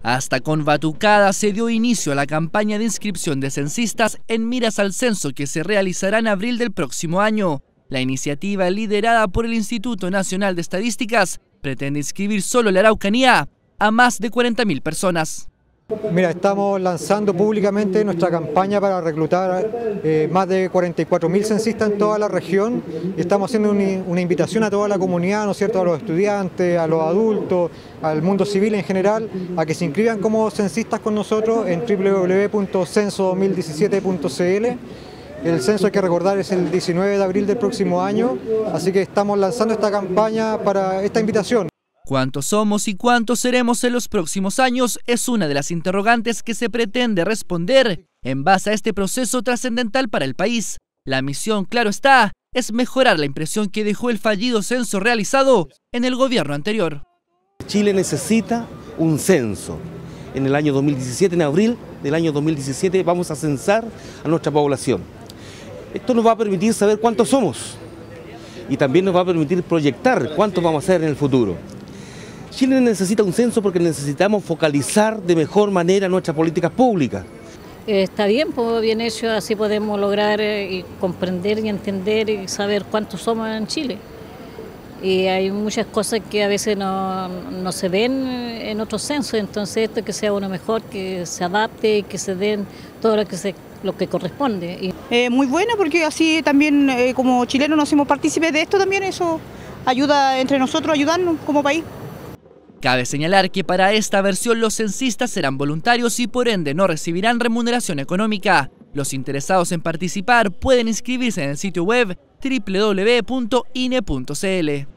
Hasta con batucada se dio inicio a la campaña de inscripción de censistas en miras al censo que se realizará en abril del próximo año. La iniciativa, liderada por el Instituto Nacional de Estadísticas, pretende inscribir solo en la Araucanía a más de 40.000 personas. Mira, estamos lanzando públicamente nuestra campaña para reclutar más de 44.000 censistas en toda la región y estamos haciendo una invitación a toda la comunidad, ¿no es cierto?, a los estudiantes, a los adultos, al mundo civil en general, a que se inscriban como censistas con nosotros en www.censo2017.cl. El censo, hay que recordar, es el 19 de abril del próximo año, así que estamos lanzando esta campaña para esta invitación. ¿Cuántos somos y cuántos seremos en los próximos años? Es una de las interrogantes que se pretende responder en base a este proceso trascendental para el país. La misión, claro está, es mejorar la impresión que dejó el fallido censo realizado en el gobierno anterior. Chile necesita un censo. En el año 2017, en abril del año 2017, vamos a censar a nuestra población. Esto nos va a permitir saber cuántos somos y también nos va a permitir proyectar cuántos vamos a ser en el futuro. Chile necesita un censo porque necesitamos focalizar de mejor manera nuestras políticas públicas. Está bien, pues bien hecho, así podemos lograr comprender y entender y saber cuántos somos en Chile. Y hay muchas cosas que a veces no se ven en otros censos, entonces esto que sea uno mejor, que se adapte y que se den todo lo que corresponde. Muy bueno, porque así también como chilenos nos hacemos partícipes de esto también, eso ayuda entre nosotros a ayudarnos como país. Cabe señalar que para esta versión los censistas serán voluntarios y por ende no recibirán remuneración económica. Los interesados en participar pueden inscribirse en el sitio web www.ine.cl.